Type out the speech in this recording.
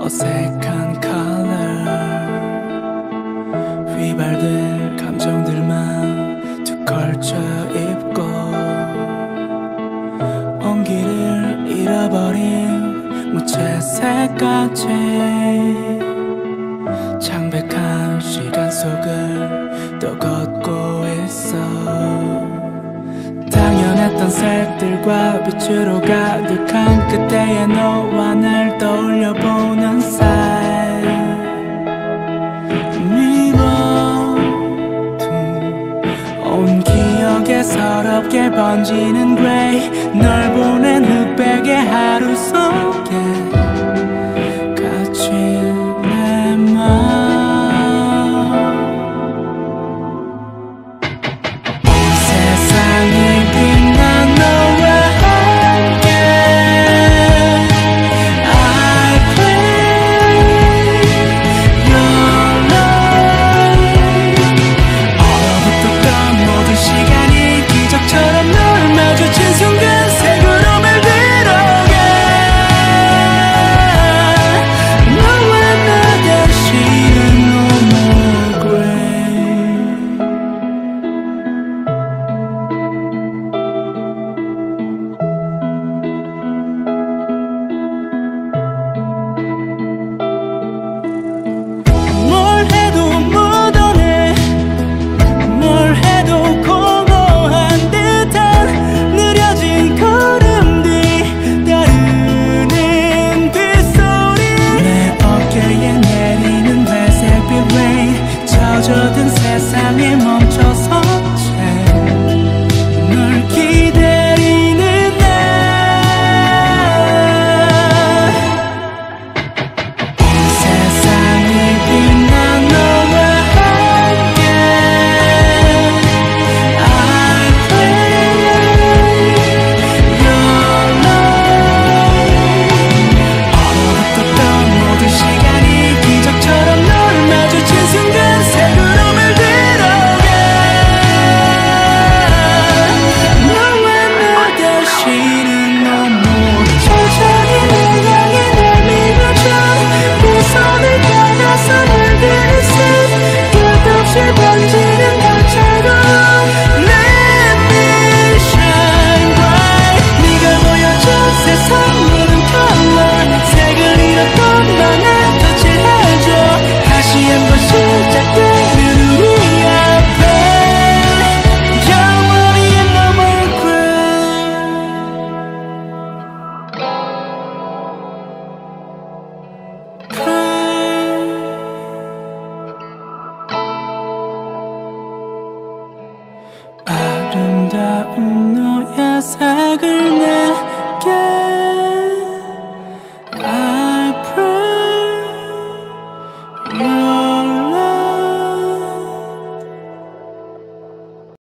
어색한 color 휘발될 감정들만 툭 걸쳐 입고 온기를 잃어버린 무채색같이 창백한 시간 속을 또 걷고 있어. 당연했던 색들과 빛으로 가득한 그때의 너와 날 떠올려보는 사이 네 모두 온 기억에 서럽게 번지는 그레이 널 보낸 흑백의 하루 속에 갇힌 내 맘. 젖은 세상에 멈춰선 채 널 기다리는 나. 이 세상이 빛난 너와 함께 I pray your love. 얼어붙었던 모든 시간이 기적처럼 널 마주친 순간 아름다운 너의 색을 내